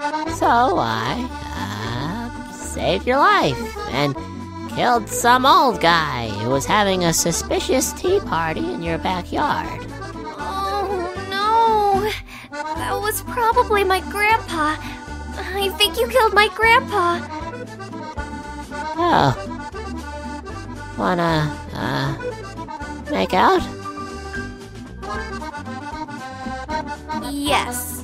So I, saved your life and killed some old guy who was having a suspicious tea party in your backyard. Oh, no. That was probably my grandpa. I think you killed my grandpa. Oh. Wanna, make out? Yes.